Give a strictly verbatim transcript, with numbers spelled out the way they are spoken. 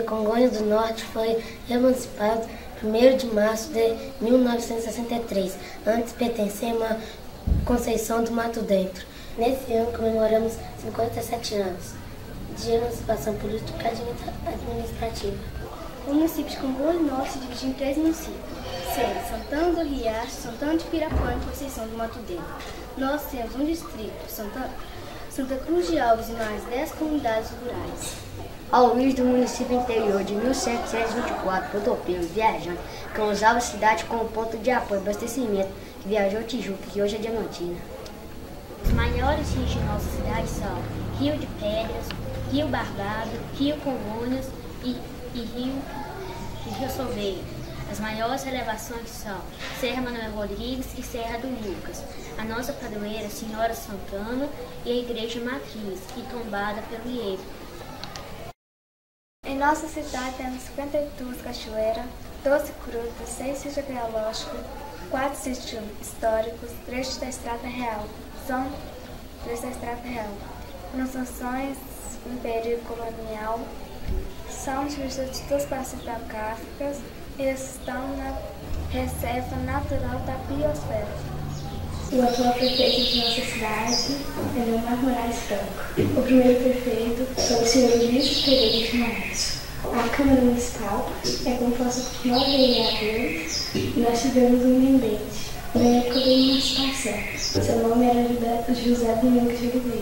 Congonhas do Norte foi emancipada primeiro de março de mil novecentos e sessenta e três, antes pertencendo a Conceição do Mato Dentro. Nesse ano comemoramos cinquenta e sete anos de emancipação política e administrativa. O município de Congonhas do Norte se divide em três municípios, sendo Santana do Riacho, Santana de Pirapã e Conceição do Mato Dentro. Nós temos um distrito, Santa, Santa Cruz de Alves, e mais dez comunidades rurais. Ao Luís do município interior de mil setecentos e vinte e quatro, rodopiano viajante, que usava a cidade como ponto de apoio e abastecimento, que viajou Tijuca, que hoje é Diamantina. Os maiores rios de nossa cidade são Rio de Pedras, Rio Barbado, Rio Congonhas e, e Rio, e Rio Solveig. As maiores elevações são Serra Manuel Rodrigues e Serra do Lucas. A nossa padroeira, Senhora Santana, e a Igreja Matriz, e tombada pelo Ievo. Em nossa cidade temos cinquenta e duas cachoeiras, doze grutas, seis sítios arqueológicos, quatro sítios históricos, trechos da Estrada Real. São trechos da Estrada Real. Construções em período colonial, são distribuídas de duas praças geográficas e estão na Reserva Natural da Biosfera. O atual prefeito de nossa cidade é Leomar Moraes Franco. O primeiro prefeito foi o senhor Luiz Pereira de Moraes. A Câmara Municipal é composta por nove vereadores e nós tivemos um intendente, na época da emancipação. Seu nome era José Domingos de Oliveira.